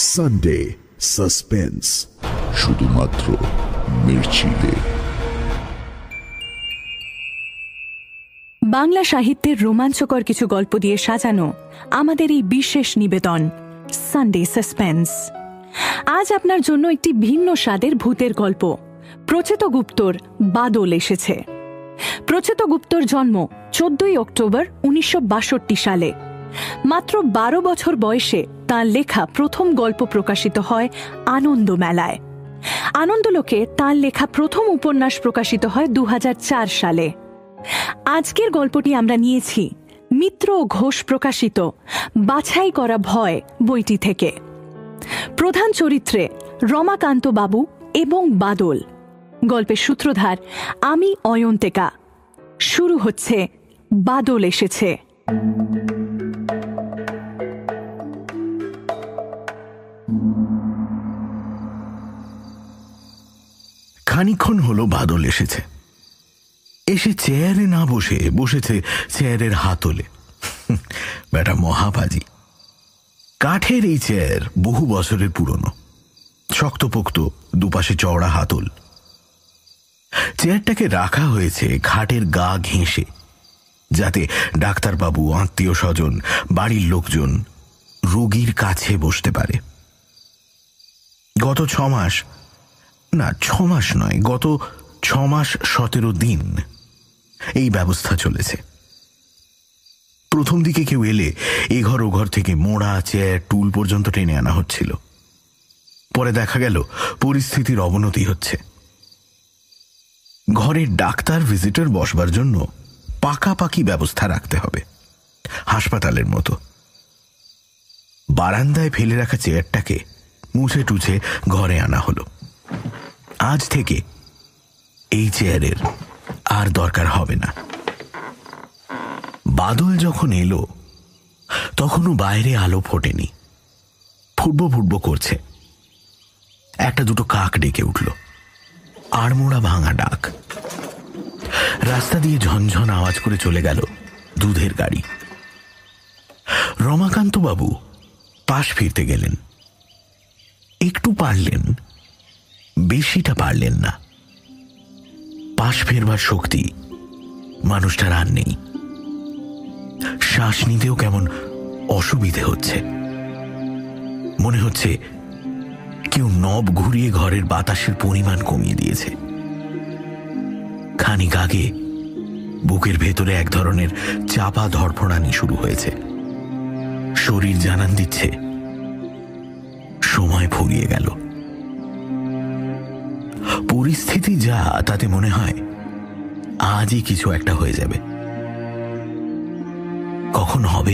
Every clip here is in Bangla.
সানডে সাসপেন্স, শুধুমাত্র মির্চিতে। বাংলা সাহিত্যের রোমাঞ্চকর কিছু গল্প দিয়ে সাজানো আমাদের এই বিশেষ নিবেদন সানডে সাসপেন্স। আজ আপনার জন্য একটি ভিন্ন স্বাদের ভূতের গল্প। প্রচেত গুপ্তর বাদল এসেছে। প্রচেত গুপ্তর জন্ম 14 অক্টোবর 1962 সালে। মাত্র 12 বছর বয়সে তাঁর লেখা প্রথম গল্প প্রকাশিত হয় আনন্দ মেলায়। আনন্দলোকে তাঁর লেখা প্রথম উপন্যাস প্রকাশিত হয় 2004 সালে। আজকের গল্পটি আমরা নিয়েছি মিত্র ঘোষ প্রকাশিত বাছাই করা ভয় বইটি থেকে। প্রধান চরিত্রে রমাকান্ত বাবু এবং বাদল। গল্পের সূত্রধার আমি অয়ন্তিকা। শুরু হচ্ছে বাদল এসেছে। খানিক্ষণ হলো বাদল এসেছে। এসে চেয়ারে না বসে বসেছে চেয়ারের হাতলে। বেটা মহাবাজি। কাঠের এই চেয়ার বহু বছরের পুরনো, শক্তপোক্ত, দুপাশে চওড়া হাতল। চেয়ারটাকে রাখা হয়েছে খাটের গা ঘেঁষে, যাতে ডাক্তারবাবু, আত্মীয় স্বজন, বাড়ির লোকজন রোগীর কাছে বসতে পারে। গত 6 মাস, না 6 মাস নয়, গত 6 মাস 17 দিন এই ব্যবস্থা চলেছে। প্রথম দিকে কেউ এলে এ ঘর ও ঘর থেকে মোড়া, চেয়ার, টুল পর্যন্ত টেনে আনা হচ্ছিল। পরে দেখা গেল পরিস্থিতির অবনতি হচ্ছে। ঘরে ডাক্তার ভিজিটর বসবার জন্য পাকাপাকি ব্যবস্থা রাখতে হবে, হাসপাতালের মতো। বারান্দায় ফেলে রাখা চেয়ারটাকে মুছে টুছে ঘরে আনা হলো। আজ থেকে এই চেয়ারের আর দরকার হবে না। বাদল যখন এলো তখনও বাইরে আলো ফোটেনি। ফুটবো ফুটবো করছে। একটা দুটো কাক ডেকে উঠল, আড়মোড়া ভাঙা ডাক। রাস্তা দিয়ে ঝনঝন আওয়াজ করে চলে গেল দুধের গাড়ি। রমাকান্ত বাবু পাশ ফিরতে গেলেন। একটু পারলেন, বেশিটা পারলেন না। পাশ ফেরবার শক্তি মানুষটার আর নেই। শ্বাস নিতেও কেমন অসুবিধে হচ্ছে। মনে হচ্ছে কেউ নব ঘুরিয়ে ঘরের বাতাসের পরিমাণ কমিয়ে দিয়েছে। খানিক আগে বুকের ভেতরে এক ধরনের চাপা ধড়ফড়ানি শুরু হয়েছে। শরীর জানান দিচ্ছে সময় ফুরিয়ে গেল। পরিস্থিতি যা, তাতে মনে হয় আজই কিছু একটা হয়ে যাবে। কখন হবে?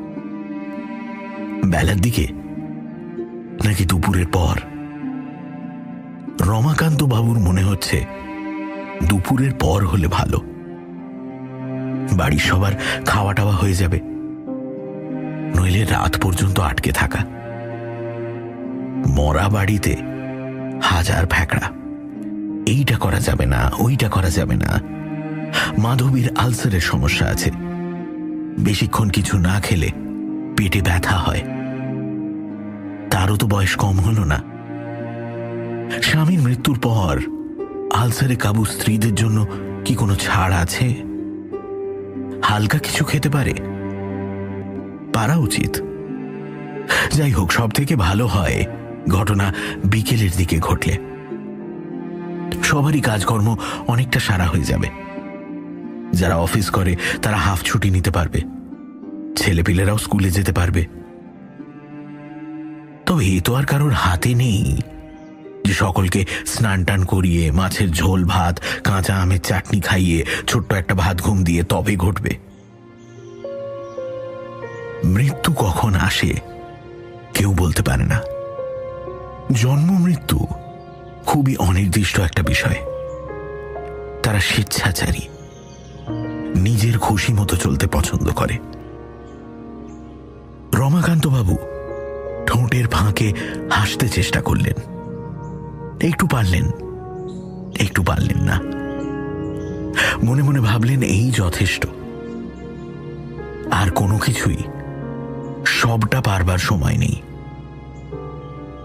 বেলার দিকে নাকি দুপুরের পর? রমাকান্ত বাবুর মনে হচ্ছে দুপুরের পর হলে ভালো। বাড়ির সবার খাওয়া টাওয়া হয়ে যাবে, নইলে রাত পর্যন্ত আটকে থাকা। মরা বাড়িতে হাজার ফ্যাকড়া। এইটা করা যাবে না, ওইটা করা যাবে না। মাধবীর আলসারের সমস্যা আছে, বেশিক্ষণ কিছু না খেলে পেটে ব্যথা হয়। তারও তো বয়স কম হলো না। স্বামীর মৃত্যুর পর আলসারে কাবু স্ত্রীদের জন্য কি কোনো ছাড় আছে? হালকা কিছু খেতে পারা উচিত। যাই হোক, সব থেকে ভালো হয় ঘটনা বিকেলের দিকে ঘটলে। সবারই কাজকর্ম অনেকটা সারা হয়ে যাবে। যারা অফিস করে তারা হাফ ছুটি নিতে পারবে, ছেলেপিলেরাও স্কুলে যেতে পারবে। তবে এ তো আর কারোর হাতে নেই যে সকলকে স্নান টান করিয়ে, মাছের ঝোল ভাত, কাঁচা আমের চাটনি খাইয়ে, ছোট্ট একটা ভাত ঘুম দিয়ে তবে ঘটবে। মৃত্যু কখন আসে কেউ বলতে পারে না। জন্ম মৃত্যু খুবই অনির্দিষ্ট একটা বিষয়। তারা স্বেচ্ছাচারী, নিজের খুশি মতো চলতে পছন্দ করে। রমাকান্ত বাবু ঠোঁটের ফাঁকে হাসতে চেষ্টা করলেন। একটু পারলেন, একটু পারলেন না। মনে মনে ভাবলেন এই যথেষ্ট, আর কোনো কিছুই সবটা পারবার সময় নেই।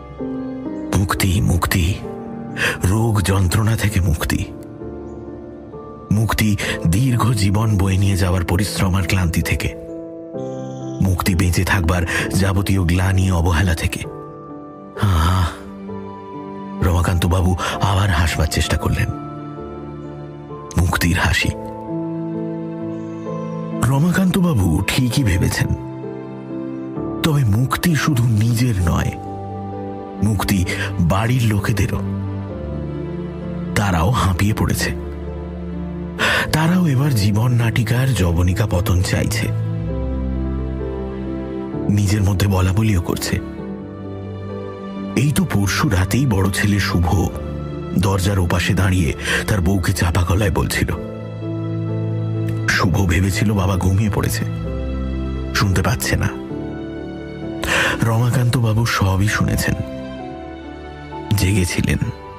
মুক্তি, মুক্তি, রোগ যন্ত্রণা থেকে মুক্তি, মুক্তি দীর্ঘ জীবন বয়ে নিয়ে যাওয়ার পরিশ্রম আর ক্লান্তি থেকে, মুক্তি বেঁচে থাকবার যাবতীয় গ্লানি অবহেলা থেকে। রমাকান্তবাবু আবার হাসবার চেষ্টা করলেন। মুক্তির হাসি। রমাকান্তবাবু ঠিকই ভেবেছেন, তবে মুক্তি শুধু নিজের নয়, মুক্তি বাড়ির লোকেদেরও। তারাও হাঁপিয়ে পড়েছে, তারাও এবার জীবন নাটিকার যবনিকা পতন চাইছে, নিজের মধ্যে বলা বলিও করছে। এই তো পরশু রাতেই বড় ছেলে শুভ দরজার ওপাশে দাঁড়িয়ে তার বউকে চাপা গলায় বলছিল। শুভ ভেবেছিল বাবা ঘুমিয়ে পড়েছে, শুনতে পাচ্ছে না। রমাকান্তবাবু সবই শুনেছেন, জেগেছিলেন,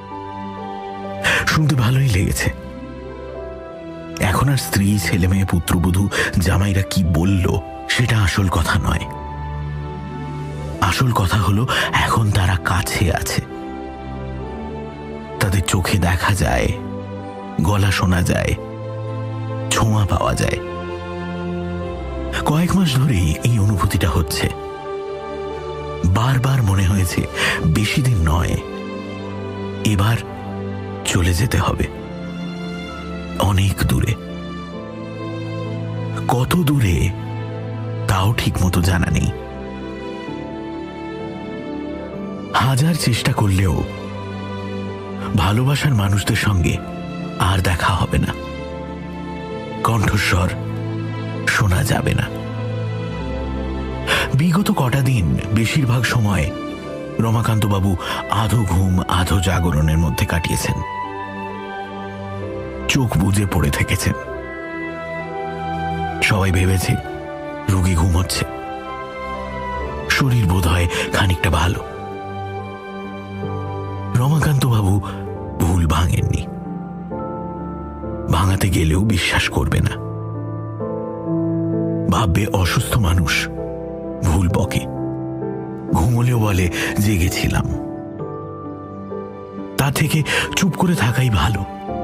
শুনতে ভালোই লেগেছে। এখন আর স্ত্রী, ছেলে মেয়ে, পুত্রবধূ, জামাইরা কি বলল সেটা আসল কথা নয়। আসল কথা হলো এখন তারা কাছে আছে, তাদের চোখে দেখা যায়, গলা শোনা যায়, ছোঁয়া পাওয়া যায়। কয়েক মাস ধরেই এই অনুভূতিটা হচ্ছে। বারবার মনে হয়েছে বেশি দিন নয়, এবার চলে যেতে হবে অনেক দূরে। কত দূরে তাও ঠিক মতো জানা নেই। হাজার চেষ্টা করলেও ভালোবাসার মানুষদের সঙ্গে আর দেখা হবে না, কণ্ঠস্বর শোনা যাবে না। বিগত কটা দিন বেশিরভাগ সময় রমাকান্তবাবু আধো ঘুম আধো জাগরণের মধ্যে কাটিয়েছেন, চোখ বুজে পড়ে থেকেছেন। সবাই ভেবেছে রোগী ঘুমোচ্ছে, শরীর বোধ হয় খানিকটা ভালো। রমাকান্তবাবু ভুল ভাঙেননি, ভাঙাতে গেলেও বিশ্বাস করবে না, ভাববে অসুস্থ মানুষ, ভুল বকে, ঘুমলেও বলে জেগেছিলাম। তা থেকে চুপ করে থাকাই ভালো।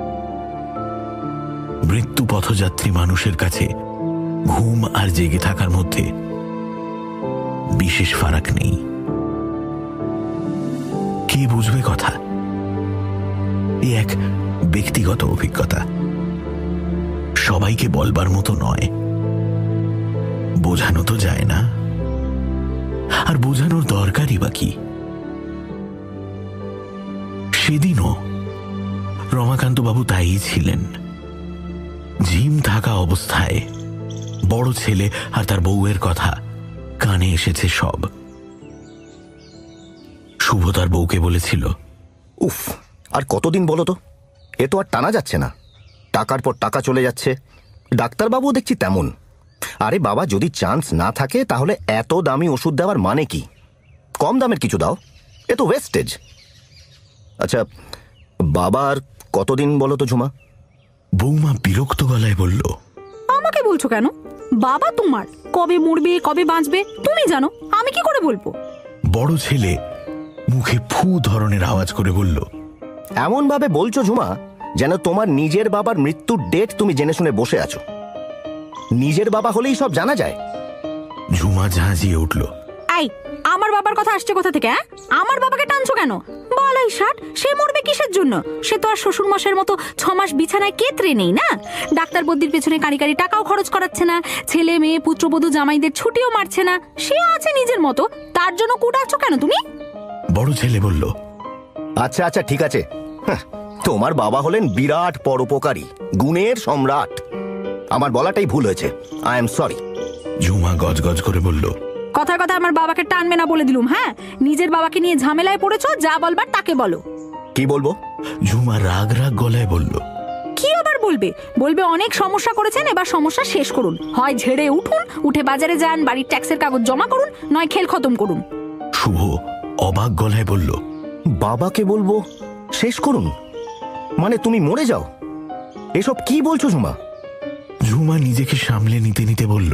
মৃত্যু পথযাত্রী মানুষের কাছে ঘুম আর জেগে থাকার মধ্যে বিশেষ ফারাক নেই। কে বুঝবে কথা? এ এক ব্যক্তিগত অভিজ্ঞতা, সবাইকে বলবার মতো নয়। বোঝানো তো যায় না, আর বোঝানোর দরকারই বা কি? সেদিনও রমাকান্তবাবু তাই ছিলেন। ঝিম থাকা অবস্থায় বড় ছেলে আর তার বউয়ের কথা কানে এসেছে সব। শুভ তার বউকে বলেছিল, উফ, আর কতদিন বলো তো, এ তো আর টানা যাচ্ছে না। টাকার পর টাকা চলে যাচ্ছে। ডাক্তারবাবুও দেখছি তেমন। আরে বাবা, যদি চান্স না থাকে তাহলে এত দামি ওষুধ দেওয়ার মানে কি? কম দামের কিছু দাও, এ তো ওয়েস্টেজ। আচ্ছা, বাবা আর কতদিন বলো তো ঝুমা? বৌমা বিরক্ত গলায় বলল, আমাকে বলছো কেন? বাবা তোমার কবে মরবে কবে বাঁচবে তুমি জানো, আমি কি করে বলবো? বড় ছেলে মুখে ফু ধরনের আওয়াজ করে বলল, এমন ভাবে বলছো ঝুমা যেন তোমার নিজের বাবার মৃত্যুর ডেট তুমি জেনে শুনে বসে আছো। নিজের বাবা হলেই সব জানা যায়? ঝুমা ঝাঁঝিয়ে উঠল, এই, আমার বাবার কথা আসছে কোথা থেকে? আমার বাবাকে টানছো কেন? বলাই ষাট, সে মরবে কিসের জন্য? সে তো আর শ্বশুর মশাইয়ের মতো 6 মাস বিছানায় কেতরে নেই না। ডাক্তার বদ্দির পেছনে কারি কারি টাকাও খরচ করাচ্ছে না, ছেলে মেয়ে পুত্রবধূ জামাইদের ছুটিও মারছে না। সে আছে নিজের মতো, তার জন্য কুটাচ্ছ কেন তুমি? বড় ছেলে বলল, আচ্ছা আচ্ছা, ঠিক আছে। তোমার বাবা হলেন বিরাট পরোপকারী, গুণের সম্রাট। আমার বলাটাই ভুল হয়েছে, আই এম সরি। ঝুমা গজগজ করে বলল, কথার কথা আমার বাবাকে টানবে না বলে দিলুম। হ্যাঁ, নিজের বাবাকে নিয়ে ঝামেলায় পড়েছো, যা বলবার তাকে বলো। কি বলবো? ঝুমা রাগ রাগ গলায় বলল, কি আবার বলবে? বলবে অনেক সমস্যা করেছেন, এবার সমস্যা শেষ করুন। হয় ঝেড়ে উঠুন, উঠে বাজারে যান, বাড়ির ট্যাক্সের কাগজ জমা করুন, নয় খেল খতম করুন। শুভ অবাক গলায় বলল, বাবাকে বলবো শেষ করুন? মানে তুমি মরে যাও? এসব কি বলছো ঝুমা? ঝুমা নিজেকে সামলে নিতে নিতে বলল,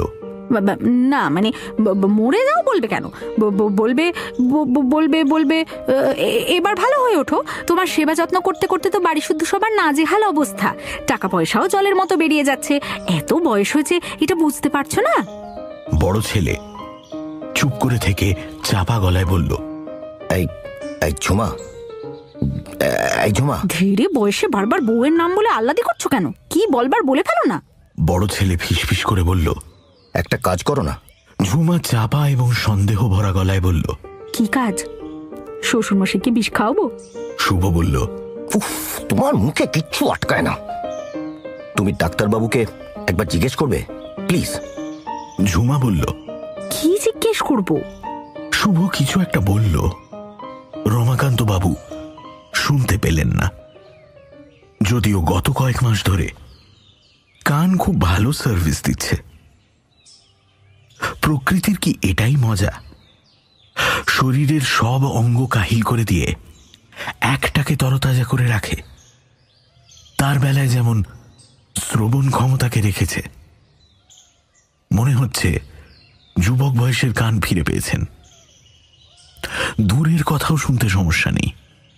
না মানে মরে যাও বলবে কেন, বলবে বলবে বলবে এবার ভালো হয়ে ওঠো। তোমার সেবা যত্ন করতে করতে তো বাড়ি শুদ্ধ সবার নাজেহাল অবস্থা, টাকা পয়সাও জলের মতো বেরিয়ে যাচ্ছে। এত বয়স হয়েছে, এটা বুঝতে পারছো না? বড় ছেলে চুপ করে থেকে চাপা গলায় বলল, এই ঝুমা, এই ঝুমা। ধীরে বয়সে বারবার বউয়ের নাম বলে আহ্লাদি করছো কেন? কি বলবার বলে ফেলো না। বড় ছেলে ফিসফিস করে বলল, একটা কাজ করো না। ঝুমা চাপা এবং সন্দেহ ভরা গলায় বলল, কি কাজ? শ্বশুরমশাইকে বিষ খাওয়াবো? শুভ বলল, উফ, তোমার মুখে কিচ্ছু আটকায় না। তুমি ডাক্তারবাবুকে একবার জিজ্ঞেস করবে প্লিজ। ঝুমা বলল, কি জিজ্ঞেস করবো? শুভ কিছু একটা বলল, রমাকান্ত বাবু শুনতে পেলেন না। যদিও গত কয়েক মাস ধরে কান খুব ভালো সার্ভিস দিচ্ছে। প্রকৃতির কি এটাই মজা, শরীরের সব অঙ্গ কাহিল করে দিয়ে একটাকে তরতাজা করে রাখে। তার বেলায় যেমন শ্রবণ ক্ষমতাকে রেখেছে। মনে হচ্ছে যুবক বয়সের কান ফিরে পেয়েছেন। দূরের কথাও শুনতে সমস্যা নেই।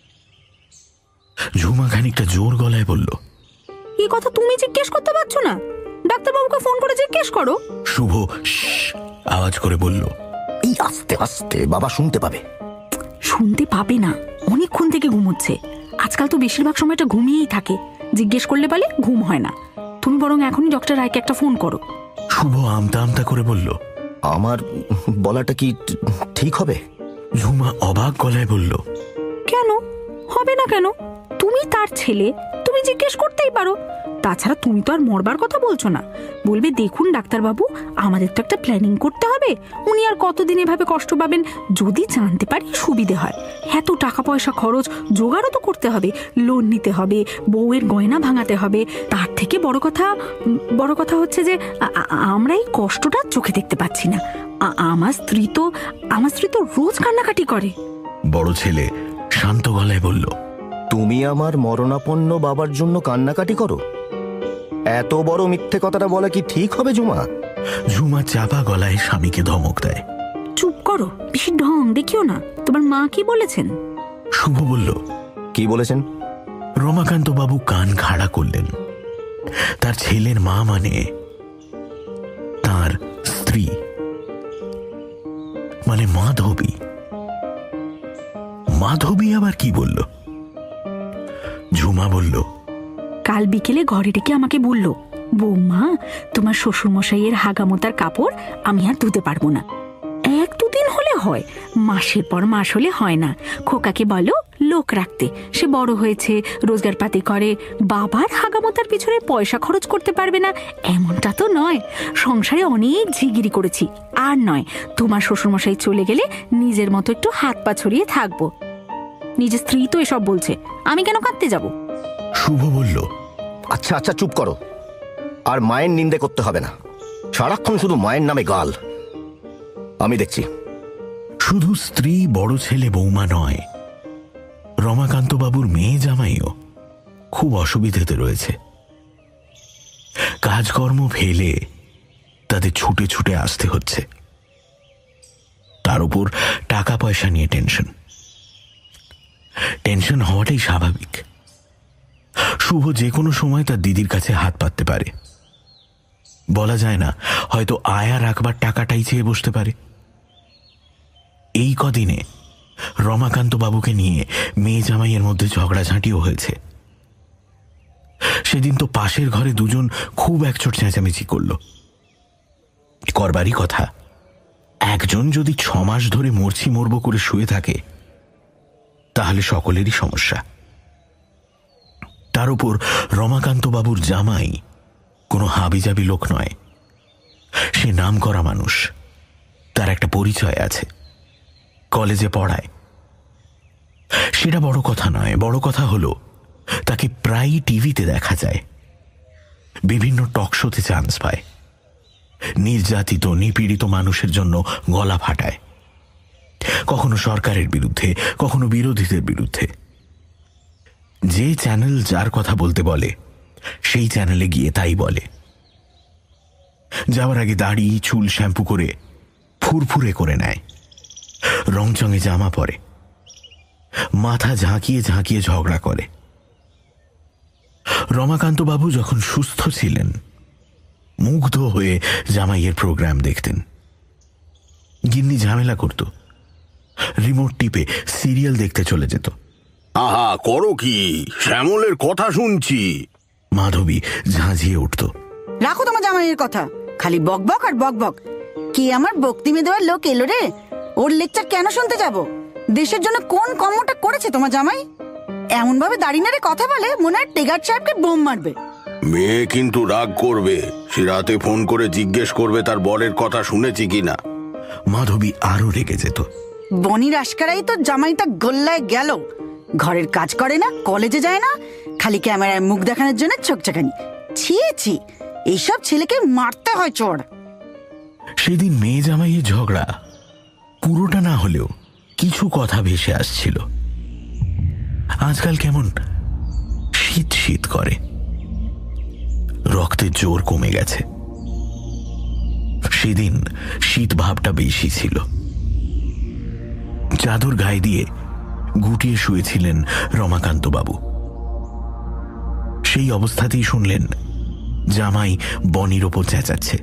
ঝুমা খানিকটা জোর গলায় বলল, এই কথা তুমি জিজ্ঞেস করতে পারছো না? ডাক্তারবাবুকে ফোন করে জিজ্ঞেস করো। শুভ আওয়াজ করে বলল, এই আস্তে আস্তে, বাবা শুনতে পাবে। শুনতে পাবে না, অনেকক্ষণ থেকে ঘুমোচ্ছে। আজকাল তো বেশিরভাগ সময়টা ঘুমিয়েই থাকে। জিজ্ঞেস করলে বলে ঘুম হয় না। তুমি বরং এখনই ডক্টর রায়কে একটা ফোন করো। শুভ আমতা আমতা করে বলল, আমার বলাটা কি ঠিক হবে? ঝুমা অবাক গলায় বলল, কেন হবে না? কেন? তুমি তার ছেলে, তুমি জিজ্ঞেস করতেই পারো। তাছাড়া তুমি তো আর মরবার কথা বলছো না। বলবে, দেখুন ডাক্তারবাবু, আমাদের তো একটা প্ল্যানিং করতে হবে। উনি আর কতদিন এভাবে কষ্ট পাবেন? যদি জানতে পারি সুবিধে হয়। এত টাকা পয়সা খরচ, জোগাড়ও তো করতে হবে, লোন নিতে হবে, বউয়ের গয়না ভাঙাতে হবে। তার থেকে বড় কথা হচ্ছে যে আমরা এই কষ্টটা চোখে দেখতে পাচ্ছি না। আমার স্ত্রী তো রোজ কান্নাকাটি করে। বড় ছেলে শান্ত গলায় বলল, তুমি আমার মরণাপন্ন বাবার জন্য কান্নাকাটি করো? এত বড় মিথ্যে কথাটা বলা কি ঠিক হবে ঝুমা? ঝুমা চাপা গলায় স্বামীকে ধমক দেয়। চুপ করো, বেশি ঢং দেখিও না। তোমার মা কি বলেছেন? শুভ বলল, কি বলেছেন? রমাকান্ত বাবু কান খাড়া করলেন। তার ছেলের মা মানে তার স্ত্রী, মানে মাধবী। মাধবী আবার কি বলল? ঝুমা বলল, কাল বিকেলে ঘরে ডেকে আমাকে বলল, বৌমা, তোমার শ্বশুরমশাইয়ের হাগামোতার কাপড় আমি আর ধুতে পারবো না। 1-2 দিন হলে হয়, মাসের পর মাস হলে হয় না। খোকাকে বলো লোক রাখতে, সে বড় হয়েছে, রোজগার পাতি করে, বাবার হাগামোতার পিছনে পয়সা খরচ করতে পারবে না এমনটা তো নয়। সংসারে অনেক ঝিগিরি করেছি, আর নয়। তোমার শ্বশুরমশাই চলে গেলে নিজের মতো একটু হাত পা ছড়িয়ে থাকবো। নিজের স্ত্রী তো এসব বলছে, আমি কেন কাঁদতে যাব? শুভ বলল, আচ্ছা আচ্ছা চুপ করো। আর মায়ের নিন্দে করতে হবে না। সারাক্ষণ শুধু মায়ের নামে গাল। আমি দেখছি। শুধু স্ত্রী, বড় ছেলে, বৌমা নয়, রমাকান্ত বাবুর মেয়ে জামাইও খুব অসুবিধাতে রয়েছে। কাজকর্ম ফেলে তাদের ছুটে ছুটে আসতে হচ্ছে। তার উপর টাকা পয়সা নিয়ে টেনশন হওয়াটাই স্বাভাবিক। শুভ যে কোনো সময় তার দিদির কাছে হাত পাততে পারে। বলা যায় না, হয়তো আয়া রাখবার টাকাটাই চেয়ে বসতে পারে। এই কদিনে রমাকান্ত বাবুকে নিয়ে মেয়ে জামাইয়ের মধ্যে ঝগড়াঝাঁটিও হয়েছে। সেদিন তো পাশের ঘরে দুজন খুব একচোট চেঁচামেচি করল। করবারই কথা, একজন যদি 6 মাস ধরে মরব করে শুয়ে থাকে, তাহলে সকলেরই সমস্যা। তার উপর রমাকান্ত বাবুর জামাই কোনো হাবিজাবি লোক নয়। সে নামকরা মানুষ, তার একটা পরিচয় আছে, কলেজে পড়ায়। সেটা বড় কথা নয়। বড় কথা হলো তাকে প্রায়ই টিভিতে দেখা যায়, বিভিন্ন টক শোতে চান্স পায়, নির্যাতিত নিপীড়িত মানুষের জন্য গলা ফাটায়, কখনো সরকারের বিরুদ্ধে, কখনো বিরোধীদের বিরুদ্ধে। যে চ্যানেল যার কথা বলতে বলে, সেই চ্যানেলে গিয়ে তাই বলে। যাওয়ার আগে দাড়ি চুল শ্যাম্পু করে ফুরফুরে করে নেয়, রংচঙে জামা পরে, মাথা ঝাঁকিয়ে ঝাঁকিয়ে ঝগড়া করে। রমাকান্তবাবু যখন সুস্থ ছিলেন মুগ্ধ হয়ে জামাইয়ের প্রোগ্রাম দেখতেন। গিন্নি ঝামেলা করত, রিমোট টিপে সিরিয়াল দেখতে চলে যেত। আহা, করো কি? শ্যামলের কথা শুনছি। মাধবী ঝাঁঝিয়ে উঠত। রাখো তোমার জামাইয়ের কথা, খালি বকবক আর বকবক। কি আমার বক্তিমে দেওয়ার লোক এলো রে? ওর লেকচার কেন শুনতে যাব? দেশের জন্য কোন কর্মটা করেছে তোমার জামাই? এমন ভাবে দাড়ি নাড়ে কথা বলে মনে হয় টেগার সাহেবকে বোম মারবে। মেয়ে কিন্তু রাগ করবে, সে রাতে ফোন করে জিজ্ঞেস করবে তার বরের কথা শুনেছি কিনা। মাধবী আরো রেগে যেত। বনির আশকারাই তো জামাইটা গোল্লায় গেল। ঘরের কাজ করে না, কলেজে যায় না, খালি ক্যামেরায় মুখ দেখানোর জন্য চোখচাকানি। ছি, এইসব ছেলেকে মারতে হয় চোর। সেদিন মেয়ে জামাইয়ের ঝগড়া পুরোটা না হলেও কিছু কথা ভেসে আসছিল। আজকাল কেমন শীত শীত করে, রক্তের জোর কমে গেছে। সেদিন শীত ভাবটা বেশি ছিল। চাদর গায়ে দিয়ে গুটিয়ে শুয়েছিলেন রমাকান্তবাবু। সেই অবস্থাতেই শুনলেন জামাই বনির ওপর চেঁচাচ্ছে।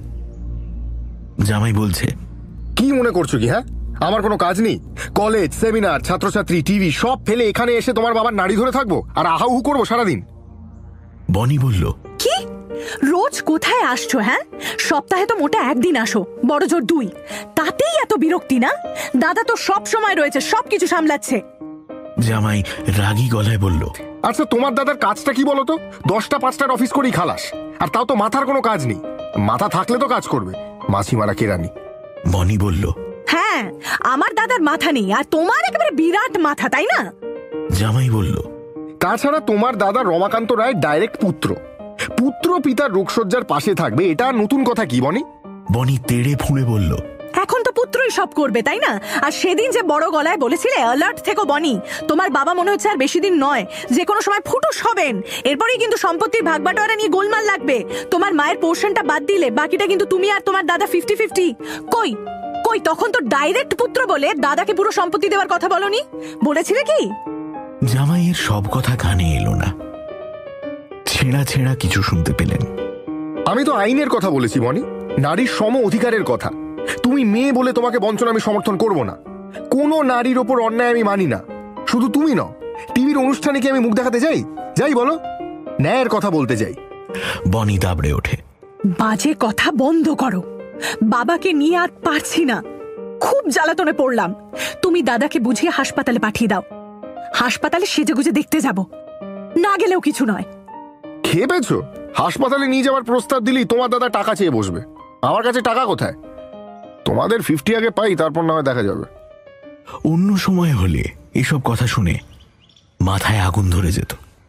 জামাই বলছে, কি মনে করছো কি? হ্যাঁ, আমার কোনো কাজ নেই? কলেজ, সেমিনার, ছাত্রছাত্রী, টিভি সব ফেলে এখানে এসে তোমার বাবার নাড়ি ধরে থাকবো আর আহাউহু করবো সারাদিন? বনি বলল, কি রোজ কোথায় আসছো? হ্যাঁ, সপ্তাহে তো মোটা একদিন আসো, বড় জোর 2, তাতেই এত বিরক্তি না? দাদা তো সব সময় রয়েছে, সবকিছু সামলাচ্ছে। জামাই রাগী গলায় বলল, আচ্ছা, তোমার দাদার কাজটা কি বলো তো? 10টা 5টার অফিস করেই খালাস, আর তাও তো মাথার কোনো কাজ নেই। মাথা থাকলে তো কাজ করবে, মাছি মারা কেরানি। বনি বলল, হ্যাঁ, আমার দাদার মাথা নেই, আর তোমার একেবারে বিরাট মাথা, তাই না? জামাই বলল, তাছাড়া তোমার দাদা রমাকান্ত রায় ডাইরেক্ট পুত্র। পুত্র পিতার রোগশয্যার পাশে থাকবে, এটা নতুন কথা কি বনি? বনি তেড়ে ফুঁড়ে বলল, এখন তো পুত্রই সব করবে, তাই না? আর সেদিন যে বড় গলায় বলেছিলে অ্যালার্ট থেকো বনি, তোমার বাবা মনে হচ্ছে আর বেশি দিন নয়, যে কোনো সময় ফুটুস হবেন। এরপরেই কিন্তু সম্পত্তির ভাগবাটোয়ারা নিয়ে গোলমাল লাগবে। তোমার মায়ের পোর্শনটা বাদ দিলে বাকিটা কিন্তু তুমি আর তোমার দাদা 50-50। কই কই, তখন তো ডাইরেক্ট পুত্র বলে দাদাকে পুরো সম্পত্তি দেওয়ার কথা বলনি, বলেছিলে কি? জামাইয়ের সব কথা কানে এলো না, ছেঁড়া ছেঁড়া কিছু শুনতে পেলেন। আমি তো আইনের কথা বলেছি বনি, নারীর সম অধিকারের কথা। তুমি মেয়ে বলে তোমাকে বঞ্চনা আমি সমর্থন করব না। কোনো নারীর ওপর অন্যায় আমি মানি না। শুধু তুমি নও, টিভির অনুষ্ঠানে কি আমি মুখ দেখাতে যাই বলো? ন্যায়ের কথা বলতে যাই। বনি দাবড়ে ওঠে, বাজে কথা বন্ধ করো। বাবাকে নিয়ে আর পারছি না, খুব জ্বালাতনে পড়লাম। তুমি দাদাকে বুঝিয়ে হাসপাতালে পাঠিয়ে দাও। হাসপাতালে সেজেগুজে দেখতে যাব, না গেলেও কিছু নয়। খেয়ে পেয়েছো? হাসপাতালে নিয়ে যাওয়ার প্রস্তাব দিলেই তোমার দাদা টাকা চেয়ে বসবে। আমার কাছে টাকা কোথায়? তোমাদের 50 আগে পাই, তারপর না হয় দেখা যাবে। অন্য সময় হলে এসব কথা শুনে মাথায় আগুন ধরে যেত।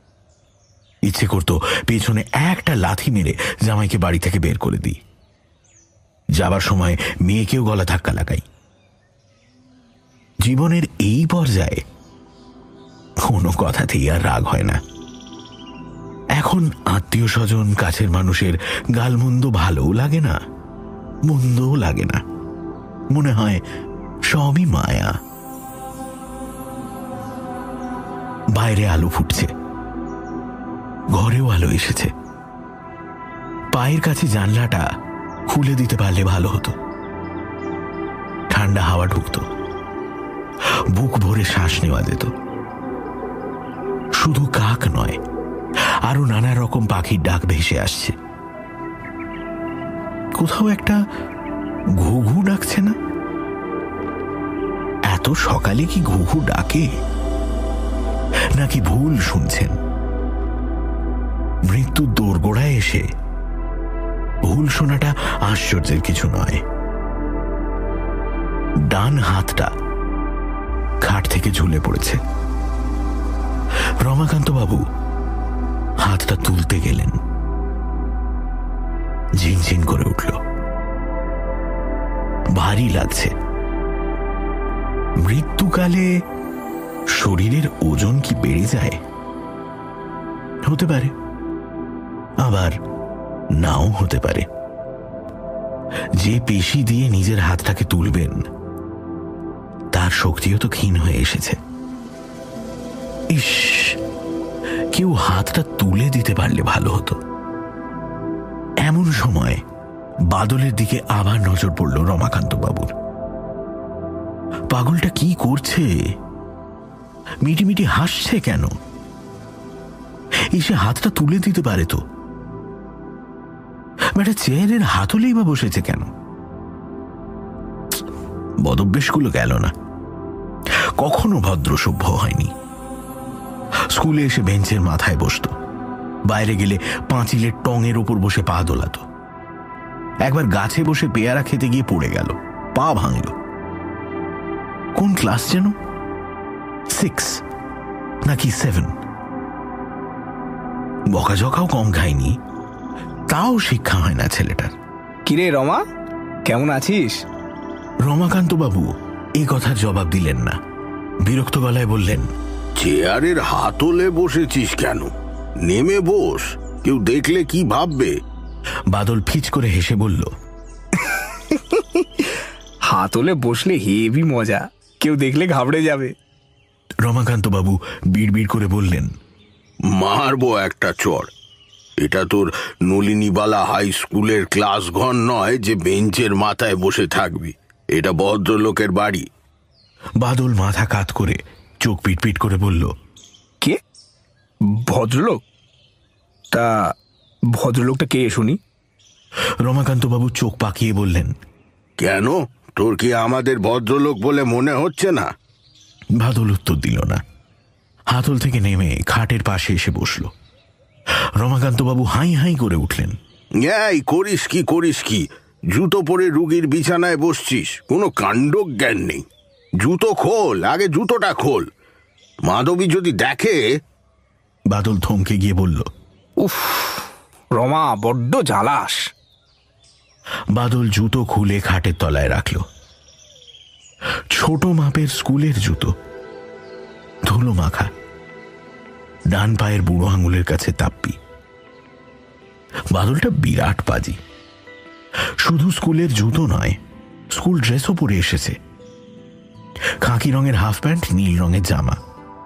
ইচ্ছে করত পেছনে একটা লাথি মেরে জামাইকে বাড়ি থেকে বের করে দিই। যাবার সময় মেয়েকেও গলা ধাক্কা লাগাই। জীবনের এই পর্যায়ে কোনো কথাতেই আর রাগ হয় না। এখন আত্মীয় স্বজন, কাছের মানুষের গালমন্দ ভালোও লাগে না, মন্দও লাগে না। মনে হয় সবই মায়া। বাইরে আলো ফুটছে, ঘরেও আলো এসেছে। পায়ের কাছে জানলাটা খুলে দিতে পারলে ভালো হতো। ঠান্ডা হাওয়া ঢুকতো, বুক ভরে শ্বাস নেওয়া যেত। শুধু কাক নয়, আরো নানা রকম পাখির ডাক ভেসে আসছে। কোথাও একটা ঘুঘু ডাকছে না? এত সকালে কি ঘুঘু ডাকে? নাকি ভুল শুনছেন? মৃত্যুর দোরগোড়ায় এসে ভুল শোনাটা আশ্চর্যের কিছু নয়। ডান হাতটা খাট থেকে ঝুলে পড়েছে। রমাকান্তবাবু হাতটা তুলতে গেলেন, ঝিনঝিন করে উঠল। ভারী লাগছে। মৃত্যুকালে শরীরের ওজন কি বেড়ে যায়? হতে পারে, আবার নাও হতে পারে। যে পেশি দিয়ে নিজের হাতটাকে তুলবেন তার শক্তিও তো ক্ষীণ হয়ে এসেছে। ইস, কেউ হাতটা তুলে দিতে পারলে ভালো হতো। এমন সময় বাদলের দিকে আবার নজর পড়ল রমাকান্ত বাবুর। পাগলটা কি করছে? মিটিমিটি হাসছে কেন? এসে হাতটা তুলে দিতে পারে তো। বেটা চেয়ারের হাতলেই বা বসেছে কেন? বদভ্যাসগুলো গেল না, কখনো ভদ্র সভ্য হয়নি। স্কুলে এসে বেঞ্চের মাথায় বসত, বাইরে গেলে পাঁচিলের টঙের ওপর বসে পা দোলাত। একবার গাছে বসে পেয়ারা খেতে গিয়ে পড়ে গেল, পা ভাঙল। কোন ক্লাস যেন, 6 নাকি 7। বকাঝকাও কম খায়নি, তাও শিক্ষা হয় না ছেলেটার। কিরে রমা, কেমন আছিস? রমাকান্ত বাবু এই কথার জবাব দিলেন না, বিরক্ত গলায় বললেন, চেয়ারের হাতলে বসেছিস কেন? নেমে বস, কেউ দেখলে কি ভাববে? বাদল ফিচ করে হেসে বলল, হাতলে বসলে হেভি মজা, কেউ দেখলে ঘাবড়ে যাবে। রমাকান্ত বাবু বিড়বিড় করে বললেন, মারবো একটা চড়। এটা তোর নলিনীবালা হাই স্কুলের ক্লাস ঘর নয় যে বেঞ্চের মাথায় বসে থাকবি। এটা ভদ্রলোকের বাড়ি। বাদল মাথা কাত করে চোখ পিটপিট করে বলল, কে ভদ্রলোক? তা ভদ্রলোকটা কে শুনি? রমাকান্ত বাবু চোখ পাকিয়ে বললেন, কেন, তোর কি আমাদের ভদ্রলোক বলে মনে হচ্ছে না? বাদল উত্তর দিল না, হাতল থেকে নেমে খাটের পাশে এসে বসল। রমাকান্ত বাবু হাই হাই করে উঠলেন, এই করিস কি? জুতো পরে রুগীর বিছানায় বসছিস, কোনো কাণ্ডজ্ঞান নেই। জুতো খোল, আগে জুতোটা খোল। মাধবী যদি দেখে। বাদল থমকে গিয়ে বলল, উফ রমা, বড্ড জ্বালাস। বাদল জুতো খুলে খাটের তলায় রাখল। ছোট মাপের স্কুলের জুতো, ধুলো মাখা, ডান পায়ের বুড়ো আঙুলের কাছে তাপ্পি। বাদলটা বিরাট পাজি। শুধু স্কুলের জুতো নয়, স্কুল ড্রেসও পরে এসেছে। খাকি রঙের হাফ প্যান্ট, নীল রঙের জামা।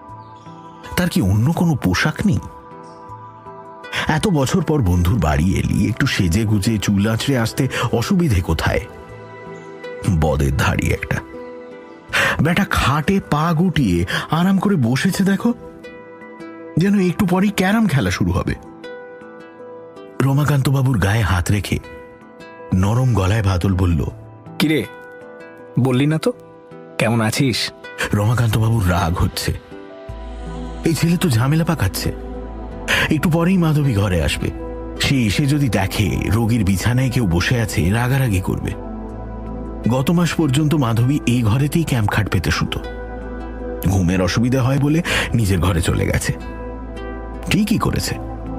তার কি অন্য কোনো পোশাক নেই? এত বছর পর বন্ধুর বাড়ি এলি, একটু সেজে গুজে চুল আঁচড়ে আসতে অসুবিধে কোথায়? বদের ধাড়ি একটা। বেটা খাটে পা গুটিয়ে আরাম করে বসেছে দেখো, যেন একটু পরেই ক্যারাম খেলা শুরু হবে। রমাকান্ত বাবুর গায়ে হাত রেখে নরম গলায় বাদল বলল, কিরে বললি না তো কেমন আছিস? রমাকান্ত বাবুর রাগ হচ্ছে। এই ছেলে তো ঝামেলা পাকাচ্ছে। একটু পরেই মাধবী ঘরে আসবে। সে এসে যদি দেখে রোগীর বিছানায় কেউ বসে আছে, রাগারাগি করবে। গত মাস পর্যন্ত মাধবী এই ঘরেতেই ক্যাম্প খাট পেতে শুতো। ঘুমের অসুবিধা হয় বলে নিজের ঘরে চলে গেছে। ঠিকই করেছে।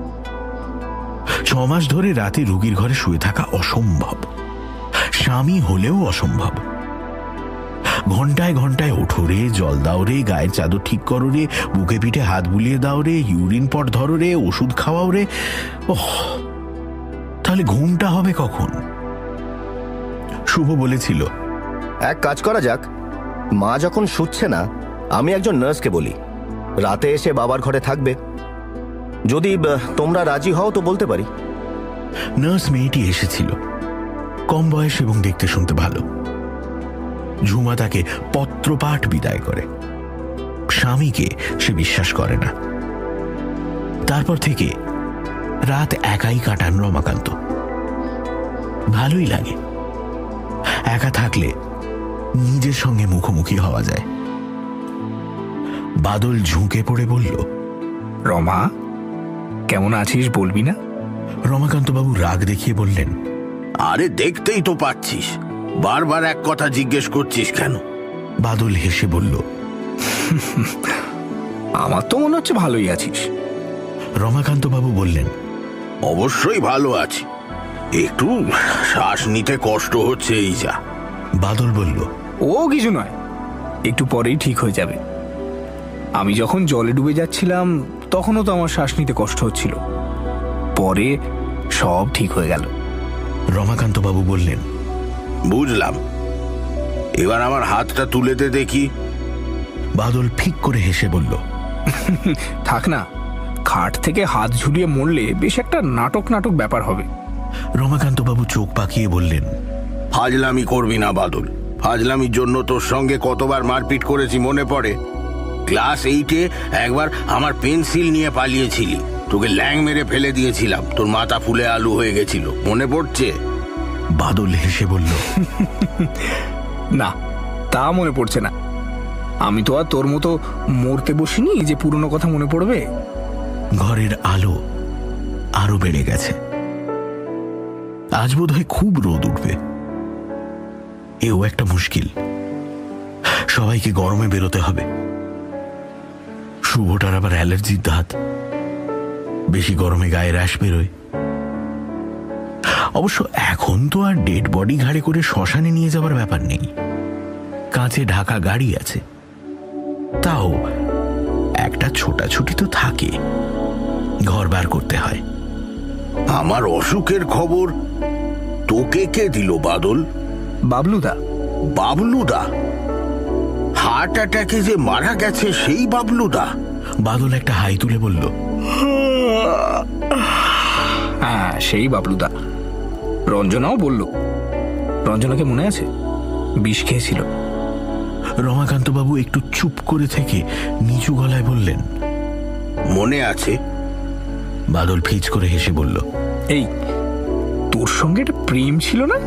6 মাস ধরে রাতে রোগীর ঘরে শুয়ে থাকা অসম্ভব, স্বামী হলেও অসম্ভব। ঘন্টায় ঘন্টায় ওঠো রে, জল দাও রে, গায়ের চাদর ঠিক করো রে, বুকে পিঠে হাত বুলিয়ে দাও রে, ইউরিন পট ধরো রে, ওষুধ খাওয়াও রে। ওহ, তাহলে ঘুমটা হবে কখন? শুভ বলেছিল, এক কাজ করা যাক, মা যখন শুচ্ছে না, আমি একজন নার্সকে বলি রাতে এসে বাবার ঘরে থাকবে। যদি তোমরা রাজি হও তো বলতে পারি। নার্স মেয়েটি এসেছিল, কম বয়স এবং দেখতে শুনতে ভালো। ঝুমা তাকে পত্রপাঠ বিদায় করে। স্বামীকে সে বিশ্বাস করে না। তারপর থেকে রাত একাই কাটান রমাকান্ত। ভালোই লাগে, একা থাকলে নিজের সঙ্গে মুখোমুখি হওয়া যায়। বাদল ঝুঁকে পড়ে বলল, রমা কেমন আছিস বলবি না? রমাকান্ত বাবু রাগ দেখিয়ে বললেন, আরে দেখতেই তো পাচ্ছিস, বারবার এক কথা জিজ্ঞেস করছিস কেন? বাদল হেসে বলল, আমার তো মনে হচ্ছে ভালোই আছিস। রমাকান্ত বাবু বললেন, অবশ্যই ভালো আছি, একটু শ্বাস নিতে কষ্ট হচ্ছে এই যা। বাদল বলল, ও কিছু নয়, একটু পরেই ঠিক হয়ে যাবে। আমি যখন জলে ডুবে যাচ্ছিলাম তখনও তো আমার শ্বাস নিতে কষ্ট হচ্ছিল, পরে সব ঠিক হয়ে গেল। রমাকান্তবাবু বললেন, বুঝলাম, এবার আমার হাতটা তুলে দে দেখি। বাদল ফিক করে হেসে বলল, থাক না, খাট থেকে হাত ঝুলিয়ে মরলে বেশ একটা নাটক নাটক ব্যাপার হবে। রমাকান্তবাবু চোখ পাকিয়ে বললেন, ফাজলামি করবি না বাদল। ফাজলামির জন্য তোর সঙ্গে কতবার মারপিট করেছি মনে পড়ে? ক্লাস 8-এ একবার আমার পেন্সিল নিয়ে পালিয়েছিলি, তোকে ল্যাং মেরে ফেলে দিয়েছিলাম, তোর মাথা ফুলে আলু হয়ে গেছিল, মনে পড়ছে? বাদল হেসে বলল, না, তা মনে পড়ছে না। আমি তো আর তোর মতো মরতে বসিনি যে পুরনো কথা মনে পড়বে। ঘরের আলো আরো বেড়ে গেছে। আজ বোধহয় খুব রোদ উঠবে। এও একটা মুশকিল, সবাইকে গরমে বেরোতে হবে। শুভটার আবার অ্যালার্জির ধাত, বেশি গরমে গায়ে র্যাশ বেরোয়। অবশ্য এখন তো আর ডেড বডি ঘাড়ে করে শ্মশানে নিয়ে যাবার ব্যাপার নেই, কাঁচে ঢাকা গাড়ি আছে। তাও একটা ছোটাছুটি তো থাকে, ঘর বার করতে হয়। আমার অসুখের খবর তোকে কে দিল বাদল? বাবলুদা। বাবলুদা? হার্ট অ্যাটাকে যে মারা গেছে সেই বাবলুদা? বাদল একটা হাই তুলে বলল, হ্যাঁ, সেই বাবলুদা। রঞ্জনাও বলল। রঞ্জনাকে মনে আছে? বিষ খেয়েছিল। রমাকান্তবাবু একটু চুপ করে থেকে নিচু গলায় বললেন, মনে আছে। বাদল ফিচ করে হেসে বলল, এই, তোর সঙ্গে একটা প্রেম ছিল না?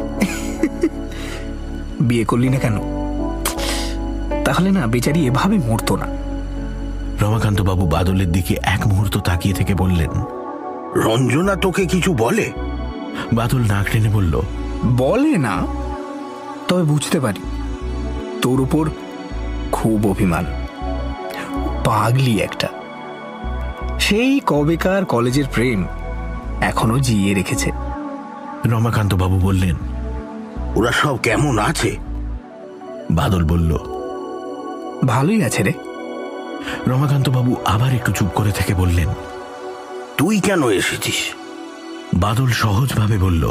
বিয়ে করলি না কেন? তাহলে না বেচারি এভাবে মরতো না। রমাকান্তবাবু বাদলের দিকে এক মুহূর্ত তাকিয়ে থেকে বললেন, রঞ্জনা তোকে কিছু বলে? বাদল নাক টেনে বলল, বলে না, তবে বুঝতে পারি তোর উপর খুব অভিমান। পাগলি একটা। সেই কবেকার কলেজের প্রেম এখনো জিয়ে রেখেছে। রমাকান্তবাবু বললেন, ওরা সব কেমন আছে? বাদল বলল, ভালোই আছে রে। রমাকান্তবাবু আবার একটু চুপ করে থেকে বললেন, তুই কেন এসেছিস? বাদল সহজভাবে বলল,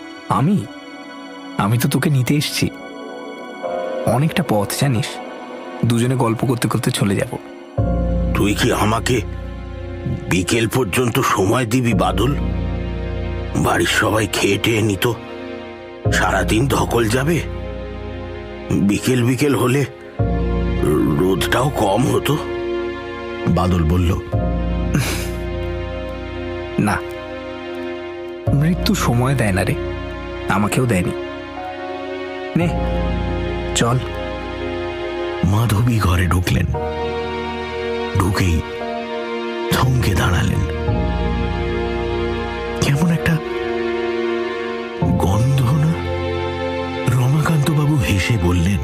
আমি তো তোকে নিতে এসেছি। অনেকটা পথ জানিস, দুজনে গল্প করতে করতে চলে যাব। তুই কি আমাকে বিকেল পর্যন্ত সময় দিবি বাদল? বাড়ির সবাই খেয়ে টেয়ে নিত, সারাদিন ধকল যাবে। বিকেল বিকেল হলে রোদটাও কম হতো। বাদল বলল, না, মৃত্যু সময় দেয় না রে, আমাকেও দেয়নি। নে চল। মাধবী ঘরে ঢুকলেন। ঢুকেই থমকে দাঁড়ালেন। কেমন একটা গন্ধ না? রমাকান্তবাবু হেসে বললেন,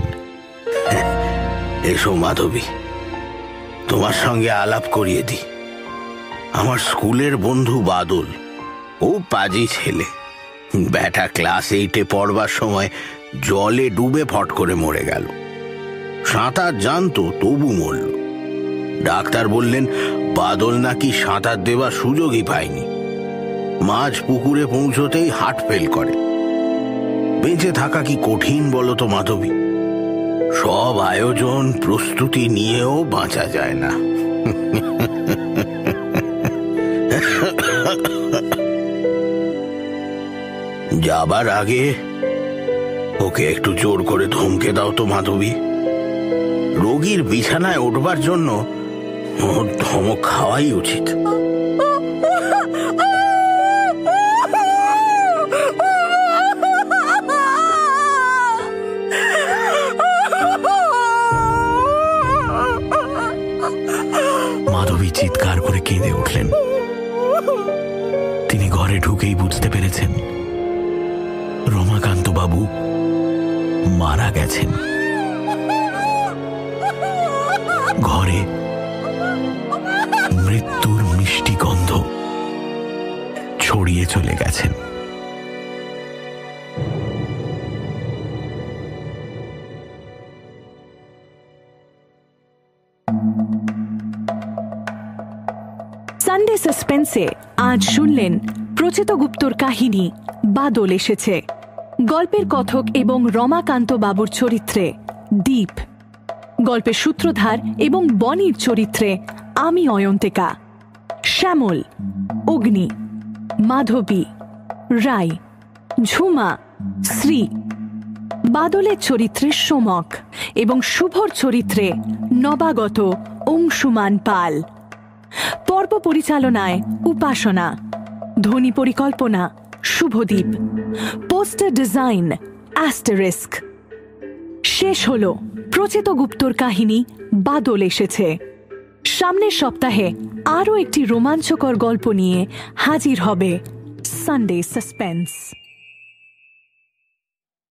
এসো মাধবী, তোমার সঙ্গে আলাপ করিয়ে দি। আমার স্কুলের বন্ধু বাদল, ও পাজি ছেলে। ব্যাটা ক্লাস 8-এ পড়বার সময় জলে ডুবে ফট করে মরে গেল। সাঁতার জানতো, তবু মরল। ডাক্তার বললেন বাদল নাকি সাঁতার দেবার সুযোগই পায়নি। মাঝ পুকুরে পৌঁছতেই হার্ট ফেল করে। বেঁচে থাকা কি কঠিন বলো তো মাধবী? সব আয়োজন প্রস্তুতি নিয়েও বাঁচা যায় না। যাবার আগে ওকে একটু জোর করে ধমকে দাও তো মাধবী। রোগীর বিছানায় উঠবার জন্য ওর ধমক খাওয়াই উচিত। মাধবী চিৎকার করে কেঁদে উঠলেন। তিনি ঘরে ঢুকেই বুঝতে পেরেছেন রমাকান্তবাবু মারা গেছেন। ঘরে মৃত্যুর মিষ্টি গন্ধ ছড়িয়ে চলে গেছেন। সানডে সাসপেন্সে আজ শুনলেন প্রচিত গুপ্তর কাহিনী বাদল এসেছে। গল্পের কথক এবং রমাকান্ত বাবুর চরিত্রে দীপ, গল্পের সূত্রধার এবং বনির চরিত্রে আমি অয়ন্তিকা, শ্যামল, অগ্নি, মাধবী, রায়, ঝুমা, শ্রী, বাদলের চরিত্রে সোমক এবং শুভর চরিত্রে নবাগত অংশুমান পাল। পর্ব পরিচালনায় উপাসনা, ধ্বনি পরিকল্পনা শুভদীপ, পোস্টার ডিজাইন অ্যাস্টারিস্ক। শেষ হল প্রচিত গুপ্তর কাহিনী বাদল এসেছে। সামনের সপ্তাহে আরও একটি রোমাঞ্চকর গল্প নিয়ে হাজির হবে সানডে সাসপেন্স।